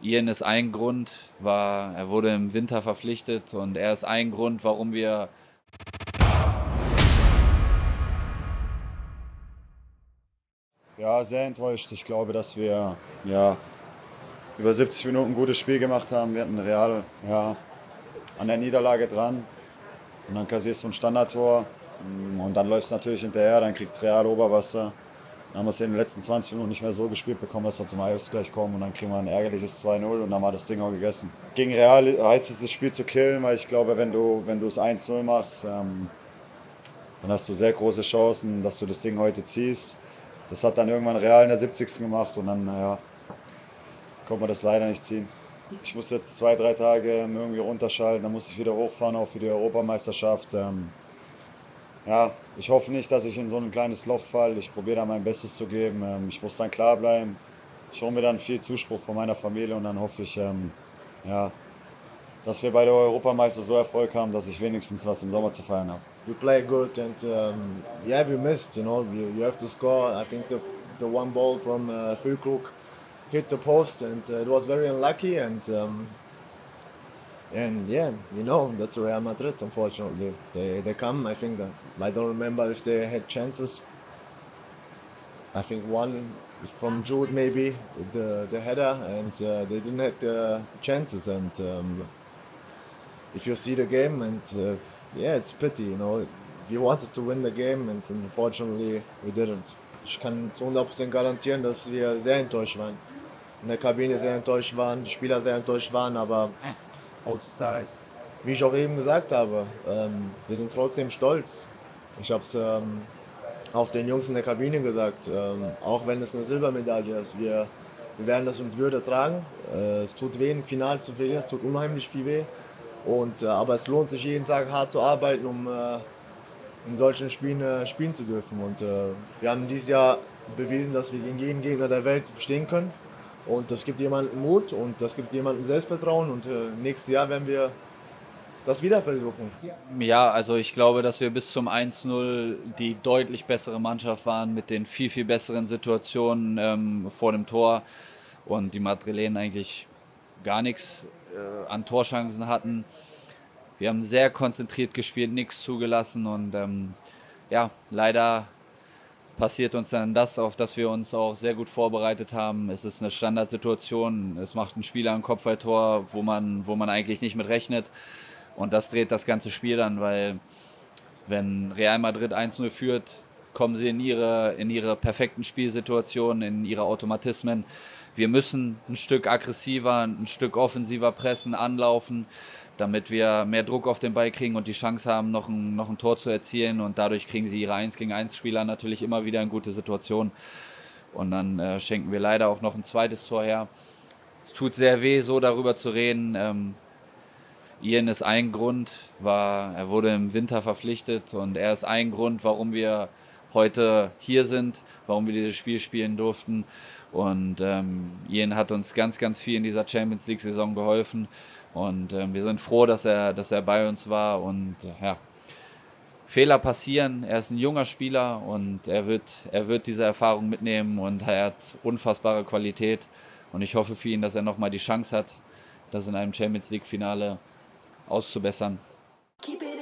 Ian ist ein Grund, er wurde im Winter verpflichtet und er ist ein Grund, warum wir Ja, sehr enttäuscht. Ich glaube, dass wir ja, über 70 Minuten ein gutes Spiel gemacht haben. Wir hatten Real an der Niederlage dran. Und dann kassierst du ein Standardtor. Und dann läuft es natürlich hinterher. Dann kriegt Real Oberwasser. Dann haben wir es in den letzten 20 Minuten nicht mehr so gespielt bekommen, dass wir zum Ausgleich kommen. Und dann kriegen wir ein ärgerliches 2:0 und dann war das Ding auch gegessen. Gegen Real heißt es, das Spiel zu killen, weil ich glaube, wenn du es 1:0 machst, dann hast du sehr große Chancen, dass du das Ding heute ziehst. Das hat dann irgendwann Real in der 70. gemacht und dann konnte man das leider nicht ziehen. Ich muss jetzt 2, 3 Tage irgendwie runterschalten, dann muss ich wieder hochfahren, auch für die Europameisterschaft. Ja, ich hoffe nicht, dass ich in so ein kleines Loch falle. Ich probiere da mein Bestes zu geben. Ich muss dann klar bleiben. Ich hole mir dann viel Zuspruch von meiner Familie und dann hoffe ich, ja, dass wir bei der Europameister so Erfolg haben, dass ich wenigstens was im Sommer zu feiern habe. We play good and yeah, we missed. You have to score. I think the one ball from Füllkrug hit the post and it was very unlucky and yeah, that's Real Madrid. Unfortunately, they come. I think I don't remember if they had chances. I think one is from Jude maybe with the header and they didn't have the chances and. If you see the game and yeah, it's pity, We wanted to win the game and unfortunately we didn't. Ich kann zu 100% garantieren, dass wir sehr enttäuscht waren. In der Kabine sehr enttäuscht waren, die Spieler sehr enttäuscht waren, aber wie ich auch eben gesagt habe, wir sind trotzdem stolz. Ich habe es auch den Jungs in der Kabine gesagt, auch wenn es eine Silbermedaille ist, wir werden das mit Würde tragen. Es tut weh, ein Final zu verlieren, es tut unheimlich viel weh. Aber es lohnt sich jeden Tag hart zu arbeiten, um in solchen Spielen spielen zu dürfen. Und wir haben dieses Jahr bewiesen, dass wir gegen jeden Gegner der Welt bestehen können. Und das gibt jemandem Mut und das gibt jemandem Selbstvertrauen. Und nächstes Jahr werden wir das wieder versuchen. Ja, also ich glaube, dass wir bis zum 1:0 die deutlich bessere Mannschaft waren mit den viel, viel besseren Situationen vor dem Tor und die Madrilenen eigentlich gar nichts an Torchancen hatten. Wir haben sehr konzentriert gespielt, nichts zugelassen und ja, leider passiert uns dann das, auf das wir uns auch sehr gut vorbereitet haben. Es ist eine Standardsituation, es macht ein Spieler ein Kopfballtor, wo man eigentlich nicht mit rechnet. Und das dreht das ganze Spiel dann, weil wenn Real Madrid 1:0 führt, kommen sie in ihre perfekten Spielsituationen, in ihre Automatismen. Wir müssen ein Stück aggressiver, ein Stück offensiver pressen, anlaufen, damit wir mehr Druck auf den Ball kriegen und die Chance haben, noch ein Tor zu erzielen. Und dadurch kriegen sie ihre 1-gegen-1 Spieler natürlich immer wieder in gute Situationen. Und dann schenken wir leider auch noch ein zweites Tor her. Es tut sehr weh, so darüber zu reden. Ian ist ein Grund, er wurde im Winter verpflichtet und er ist ein Grund, warum wir heute hier sind, warum wir dieses Spiel spielen durften. Und Ian hat uns ganz, ganz viel in dieser Champions League-Saison geholfen. Und wir sind froh, dass er bei uns war. Und ja, Fehler passieren. Er ist ein junger Spieler und er wird diese Erfahrung mitnehmen und er hat unfassbare Qualität. Und ich hoffe für ihn, dass er nochmal die Chance hat, das in einem Champions League-Finale auszubessern. Keep it